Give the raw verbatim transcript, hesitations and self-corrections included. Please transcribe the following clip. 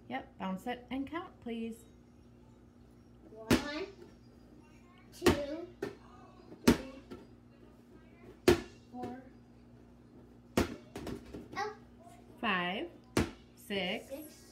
Yep, bounce it and count, please. One, two, three, four, oh. Five, six, Six,